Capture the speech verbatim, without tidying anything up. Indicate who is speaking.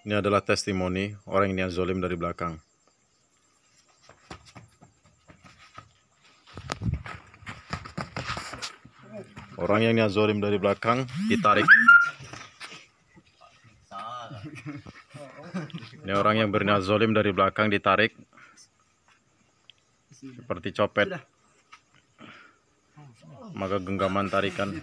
Speaker 1: Ini adalah testimoni orang yang niat zolim dari belakang. Orang yang niat zolim dari belakang ditarik. Ini orang yang berniat zolim dari belakang ditarik seperti copet. Maka genggaman tarikan.